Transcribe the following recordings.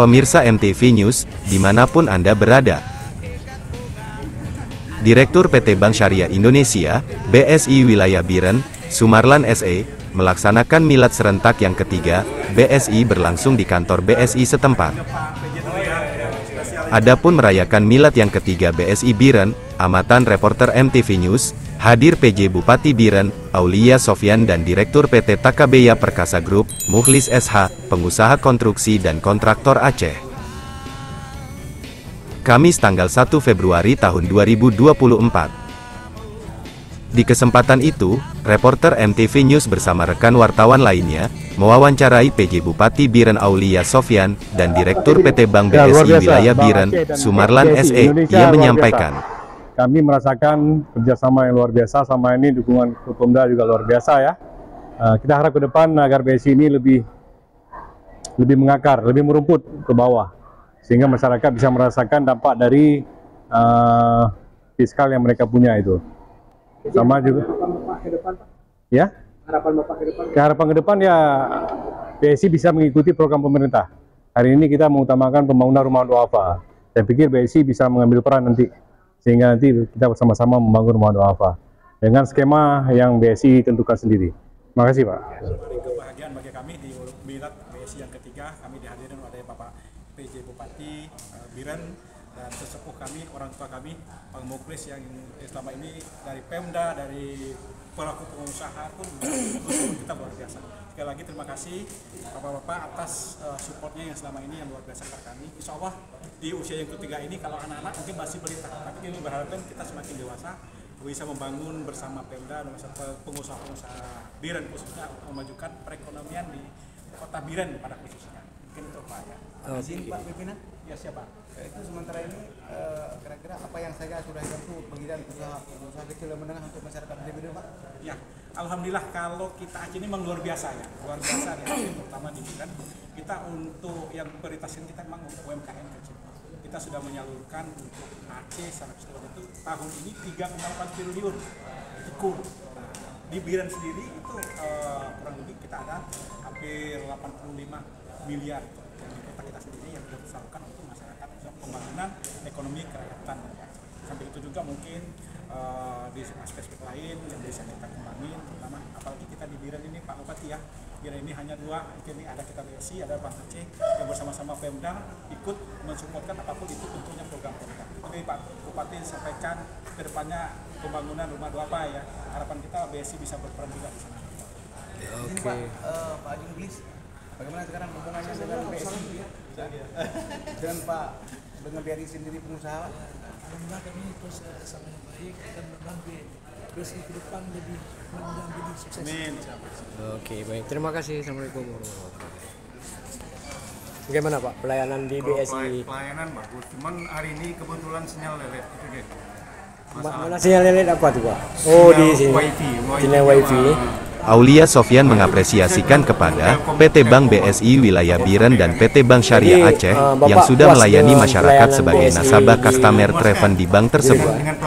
Pemirsa MTV News, dimanapun Anda berada. Direktur PT Bank Syariah Indonesia, BSI Wilayah Biren, Sumarlan SE, melaksanakan milad serentak yang ketiga, BSI berlangsung di kantor BSI setempat. Adapun merayakan milad yang ketiga BSI Biren, amatan reporter MTV News, hadir PJ Bupati Biren, Aulia Sofyan dan Direktur PT Takabeya Perkasa Group, Mukhlis SH, pengusaha konstruksi dan kontraktor Aceh. Kamis tanggal 1 Februari tahun 2024. Di kesempatan itu, reporter MTV News bersama rekan wartawan lainnya, mewawancarai PJ Bupati Biren Aulia Sofyan, dan Direktur PT Bank BSI Wilayah Biren, Sumarlan SE. Ia menyampaikan, kami merasakan kerjasama yang luar biasa, sama ini dukungan Pemda juga luar biasa ya. Kita harap ke depan agar BSI ini lebih mengakar, lebih merumput ke bawah, sehingga masyarakat bisa merasakan dampak dari fiskal yang mereka punya itu. Jadi sama juga. Harapan Bapak ke depan, Pak? Ya? Harapan Bapak ke depan? Harapan ke depan ya BSI bisa mengikuti program pemerintah. Hari ini kita mengutamakan pembangunan rumah duafa. Saya pikir BSI bisa mengambil peran nanti, sehingga nanti kita bersama-sama membangun rumah duafa dengan skema yang BSI tentukan sendiri. Terima kasih, Pak. Kebahagiaan bagi kami di milad BSI yang ketiga, kami dihadiri oleh Bapak PJ Bupati Biren dan sesepuh kami, orang tua kami, Pak Mukhlis yang selama ini dari Pemda, dari pelaku pengusaha pun kita luar biasa. Sekali lagi terima kasih Bapak-Bapak atas supportnya yang selama ini yang luar biasa ke kami. Insya Allah di usia yang ketiga ini kalau anak-anak mungkin masih balita, tapi kami berharap kita semakin dewasa bisa membangun bersama Pemda dan pengusaha-pengusaha Biren khususnya memajukan perekonomian di kota Biren pada khususnya. Mungkin itu Pak ya. Izin Pak Pimpinan? Ya siapa? Itu sementara ini kira-kira apa yang saya sudah bantu bagian usaha kecil dan menengah untuk masyarakat di Biren, Pak? Ya, alhamdulillah kalau kita Aceh ini memang luar biasa ya, luar biasa ya. Terutama di Biren, kita untuk yang prioritasin kita memang untuk UMKM kecil. Kita sudah menyalurkan untuk Aceh secara keseluruhan itu tahun ini 3,8 triliun kur. Nah, di Biren sendiri itu kurang lebih kita ada hampir 85 miliar di kota kita sendiri yang kita salurkan untuk masyarakat untuk pembangunan ekonomi kerakyatan. Sampai itu juga mungkin di aspek lain yang bisa kita kembangin, terutama apalagi kita di Biren ini Pak Bupati ya. Biren ini hanya dua, ini ada kita BSI, ada Bank Aceh yang bersama-sama Pemda ikut mensupportkan apapun itu tentunya program pemerintah. Tapi Pak Bupati sampaikan ke depannya pembangunan rumah duafa ya. Harapan kita BSI bisa berperan juga di sana. Oke. Pak Haji Mukhlis, bagaimana sekarang hubungannya dengan BSI? Dengan Pak, dengan BRI sendiri pengusaha? Alhamdulillah kami terus sangat baik dan membantu BSI ke depan lebih menjadi sukses. Amin. Oke, baik. Terima kasih. Assalamualaikum warahmatullahi wabarakatuh. Bagaimana Pak pelayanan di BSI? Pelayanan bagus, cuman hari ini kebetulan sinyal lelet itu deh. Mana sinyal lelet apa tuh Pak? Oh di sini. Sinyal wifi. Aulia Sofyan mengapresiasikan kepada PT Bank BSI Wilayah Biren dan PT Bank Syariah Aceh yang sudah melayani masyarakat sebagai nasabah customer Treven di bank tersebut.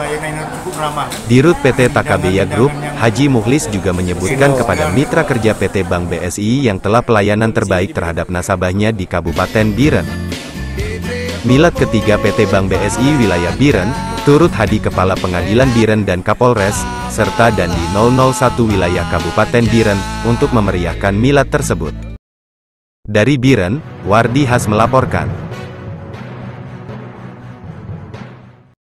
Dirut PT Takabeya Group, Haji Mukhlis juga menyebutkan kepada mitra kerja PT Bank BSI yang telah pelayanan terbaik terhadap nasabahnya di Kabupaten Biren. Milad ketiga PT Bank BSI Wilayah Biren, turut hadir Kepala Pengadilan Biren dan Kapolres, serta Dandi 001 Wilayah Kabupaten Biren, untuk memeriahkan milad tersebut. Dari Biren, Wardi Has melaporkan.